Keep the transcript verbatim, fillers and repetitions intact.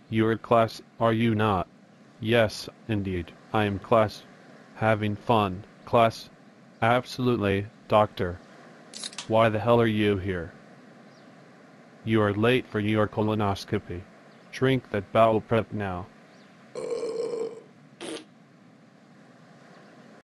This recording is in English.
You're Klas, are you not? Yes, indeed, I am Klas. Having fun, Klas? Absolutely, doctor. Why the hell are you here? You are late for your colonoscopy. Drink that bowel prep now.